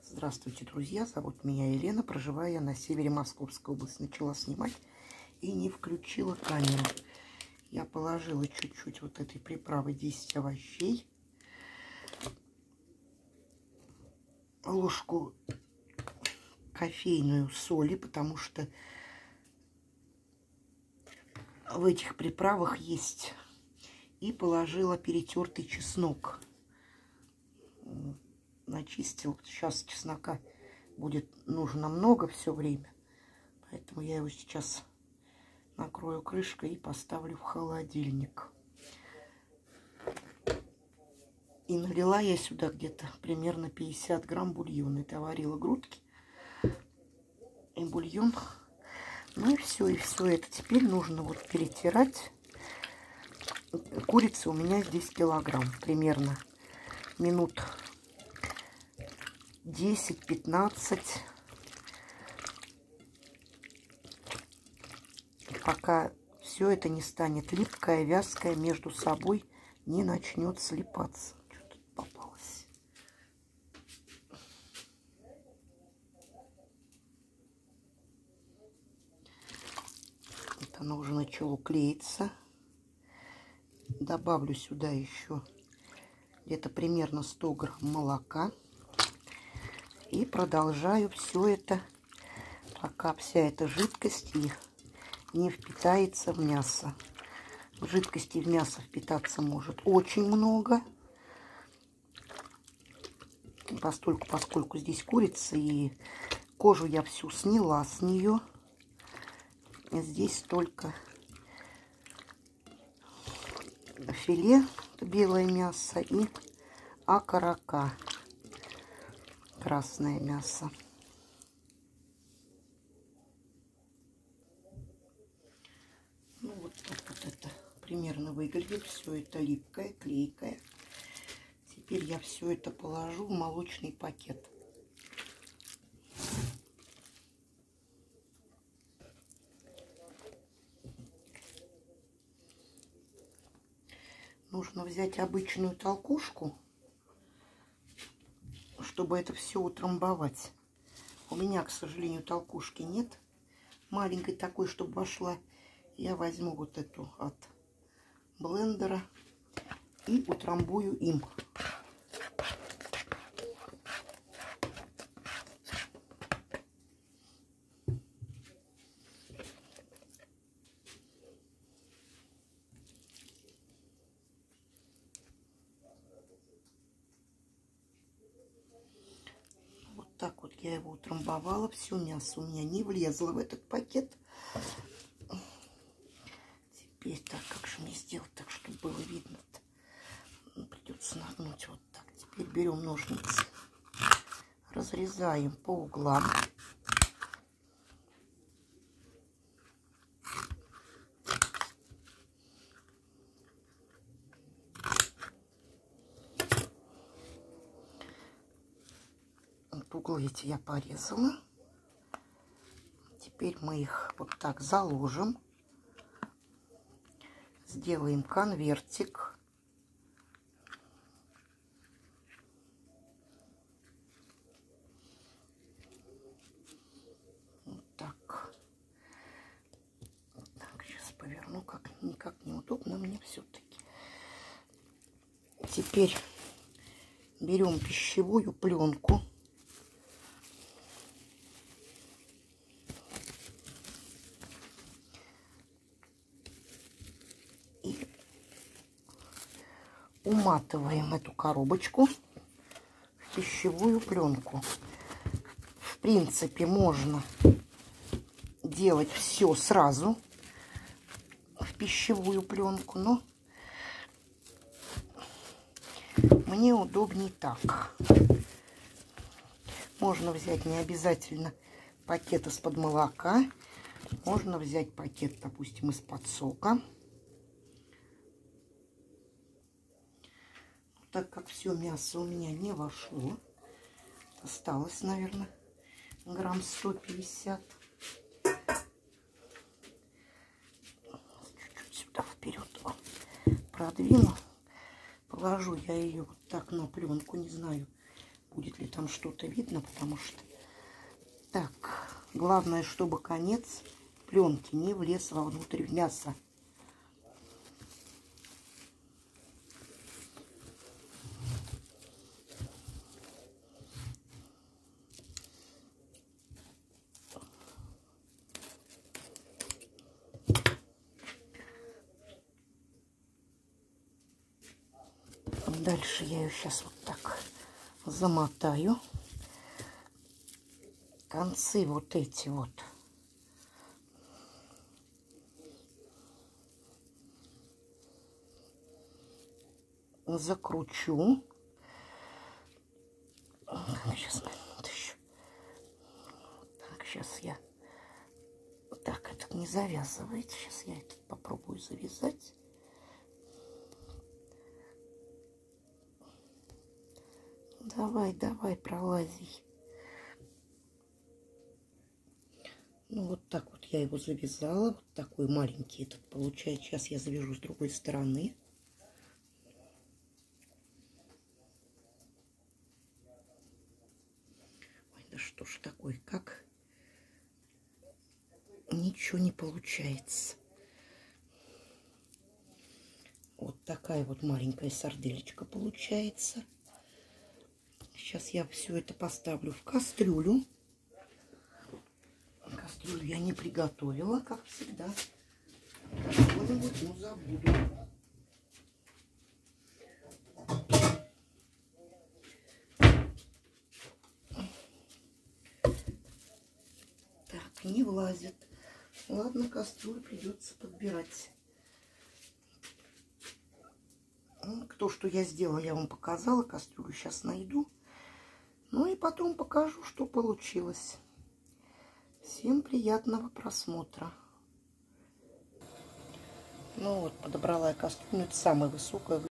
Здравствуйте, друзья! Зовут меня Елена. Проживаю я на севере Московской области. Начала снимать и не включила камеру. Я положила чуть-чуть вот этой приправы 10 овощей. Ложку кофейную соли, потому что в этих приправах есть. И положила перетертый чеснок. Начистил. Сейчас чеснока будет нужно много все время. Поэтому я его сейчас накрою крышкой и поставлю в холодильник. И налила я сюда где-то примерно 50 грамм бульона. Это варила грудки и бульон. Ну и все это теперь нужно вот перетирать. Курицы у меня здесь килограмм. Примерно минут 10-15. Пока все это не станет липкое, вязкое, между собой не начнет слипаться. Что тут попалось? Вот оно уже начало клеиться. Добавлю сюда еще где-то примерно 100 грамм молока. И продолжаю все это, пока вся эта жидкость не впитается в мясо. Жидкости в мясо впитаться может очень много. Поскольку здесь курица, и кожу я всю сняла с нее. Здесь только филе, белое мясо, и окорока, красное мясо. Ну вот так вот это примерно выглядит. Все это липкое, клейкое. Теперь я все это положу в молочный пакет. Нужно взять обычную толкушку, чтобы это все утрамбовать. У меня, к сожалению, толкушки нет. Маленькой такой, чтобы вошла. Я возьму вот эту от блендера и утрамбую им. Вот так вот я его утрамбовала. Все мясо у меня не влезло в этот пакет. Теперь так, как же мне сделать так, чтобы было видно? Придется нагнуть вот так. Теперь берем ножницы, разрезаем по углам. Вот углы эти я порезала. Теперь мы их вот так заложим. Сделаем конвертик. Вот так. Так, сейчас поверну, никак неудобно мне все-таки. Теперь берем пищевую пленку. И уматываем эту коробочку в пищевую пленку. В принципе, можно делать все сразу в пищевую пленку, но мне удобнее так. Можно взять не обязательно пакет из-под молока. Можно взять пакет, допустим, из-под сока. Так как все мясо у меня не вошло, осталось, наверное, грамм 150. Чуть-чуть сюда вперед продвину. Положу я ее вот так на пленку, не знаю, будет ли там что-то видно, потому что... Так, главное, чтобы конец пленки не влез вовнутрь в мясо. Дальше я ее сейчас вот так замотаю. Концы вот эти вот закручу. Сейчас, минуту еще. Так, сейчас я... Так, этот не завязывает. Сейчас я этот попробую завязать. Давай, давай, пролази. Ну, вот так вот я его завязала. Вот такой маленький этот получается. Сейчас я завяжу с другой стороны. Ой, да что ж такое, как? Ничего не получается. Вот такая вот маленькая сарделечка получается. Сейчас я все это поставлю в кастрюлю. Кастрюлю я не приготовила, как всегда. Что-нибудь, ну, забуду. Так, не влазит. Ладно, кастрюлю придется подбирать. То, что я сделала, я вам показала. Кастрюлю сейчас найду. Ну и потом покажу, что получилось. Всем приятного просмотра. Ну вот, подобрала я кастрюлю. Это самая высокая.